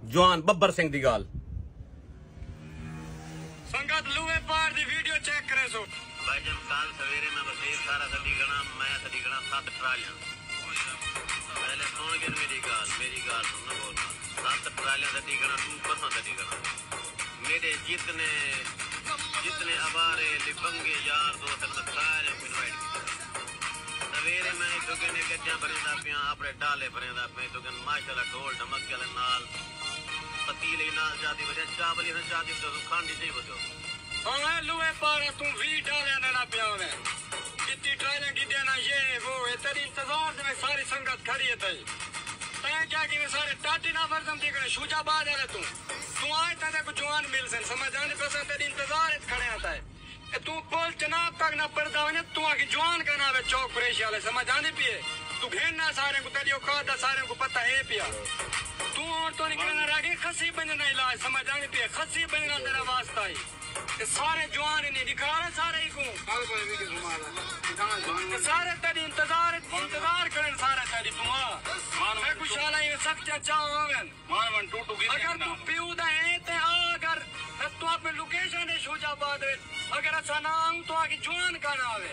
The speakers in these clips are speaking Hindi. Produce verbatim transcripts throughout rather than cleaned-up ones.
जवान बब्बर सिंह दी गाल संगत लूहे पार दी वीडियो चेक करे सो भाई जब काल सवेरे में वसीर सारा सदी गणा मैं सदी गणा सात ट्रालियां पहले सुन के मेरी गाल मेरी गाल सुन बोलना सात ट्रालियां सदी गणा तू पसंद सदी गणा मेरे जितने जितने अबारे लिबंगे यार दोस्त मैं सारे इनवाइट किया सवेरे मैं तो कहने गज्जा भरेंदा पिया अपने डाले भरेंदा पे तो कहने माशाल्लाह ढोल ढमक के नाल पतीले नाल जाती वजह चावली से जाती तो खांडी नहीं बजो हां लूहे पार तू वी डाले ना पिया में कितनी ट्राइलें गिदे ना ये वो तेरी इंतजार में सारी संगत खड़ी है तई तय क्या कि मैं सारे टाटी ना फरजम दी करे शुजाबाद है तू तू आए तने को जवान मिल सन समझ आने पे तेरी इंतजार खड़े आता है तू बोल जनाब तक ना पड़ता हो तू आके जवान का नाम है चौक कुरैशी वाले समझ आने पिए तू घेरना सारे को तेरी औकात सारे को पता है पिया तू और तो निकलना रखे खसी बनना इलाज समझ आने पिए खसी बनना तेरा वास्ता ही सारे जवान नहीं दिखा रहे सारे ही को सारे तेरी इंतजार इंतजार करें सारे तेरी तू मैं कुछ आला ये सख्त चाहो मान टूटू अगर तू पीऊदा है ते अगर तू अपने लोकेशन है शुजाबाद अगर अच्छा ना आऊं तो आगे जवान का ना आवे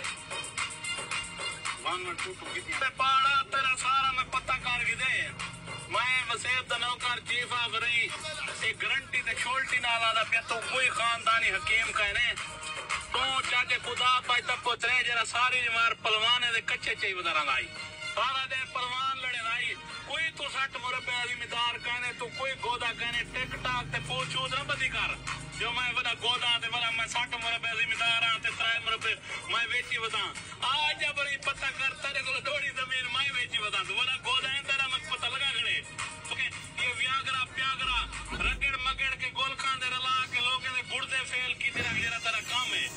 मान टूटू कितने पाड़ा तेरा सारा मैं पता कर के दे मैं वसेब दा नौकर चीफ ऑफ रही एक गारंटी ते छोल्टी ना आदा पे तो कोई खानदानी हकीम कहने तो चाचे खुदा पाई तब को त्रे जरा सारी मार पलवाने दे कच्चे चाहिए बदरा आई सारा दे पलवान लड़े आई कोई तो सट मुरब्बे जिम्मेदार कहने तो कोई गोदा कहने टिक टाक ते पूछू ना बदी कर जो मैं वदा गोदा ते वदा मैं सट मुरब्बे जिम्मेदार हां ते त्रे मुरब्बे मैं वेची वदा आज जब बड़ी पता कर तेरे को थोड़ी जमीन मैं वेची वदा तो वदा गोदा है तेरा मत पता लगा गने ओके ये व्यागरा प्यागरा रगड़ मगड़ के गोल खांदे रला के लोगे ने गुर्दे फेल की तेरा जेरा तेरा काम है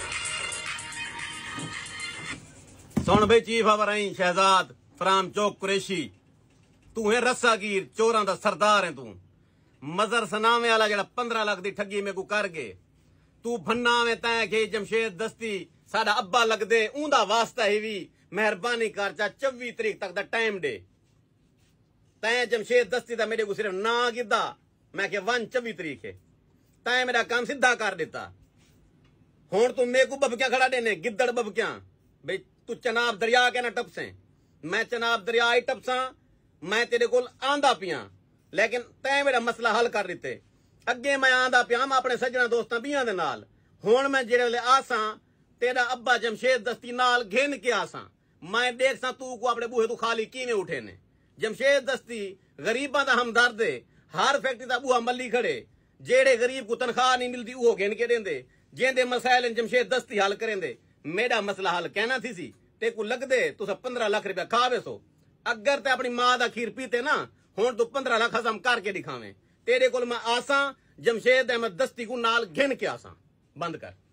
सुन भाई चीफ ऑफ रही शहजाद फराम चौक कुरैशी तू है रस्सागीर चोरां दा सरदार है तू मजर सनावे वाला जड़ा पंद्रह लाख दी ठगी में को कर गए तू भन्ना में तै के जमशेद दस्ती साडा अब्बा लगदे ऊंदा वास्ता ही भी मेहरबानी कर चा चौबीस तारीख तक दा टाइम दे तै जमशेद दस्ती दा मेरे को सिर्फ ना गिदा मैं के वन चौबीस तारीख है तै मेरा काम सीधा कर देता हुण तू मेरे को बबक्या खड़ा देने गिद्दड़ बबक्या भाई तू चनाब दरिया के ना टपसे मैं चनाब दरिया ही टपसा मैं तेरे को आंदा पिया लेकिन तै मेरा मसला हल कर दिते अगे मैं आंदा पिया मैं अपने सज्जना दोस्तां बियां दे नाल हुण मैं जेड़े वेले आसा तेरा अब्बा जमशेद दस्ती नाल घेन के आसा मैं देखसा तू को अपने बूहे तू खाली किवें उठे ने जमशेद दस्ती गरीबां दा हमदर्द है हर फैक्ट्री दा बूहा मल्ली खड़े जेड़े गरीब को तनख्वाह नहीं मिलती वो घेन के देंदे जेंदे मसाइल जमशेद दस्ती हल करेंदे मेरा मसला हल कहना थी सी ते को लगदे तुस पंद्रह लाख रुपया खावे सो अगर ते अपनी मां दा खीर पीते ना हुण तू पंद्रह लाख हजम करके दिखावे तेरे कोल मैं आसा जमशेद अहमद दस्ती को नाल घिन के आसा बंद कर।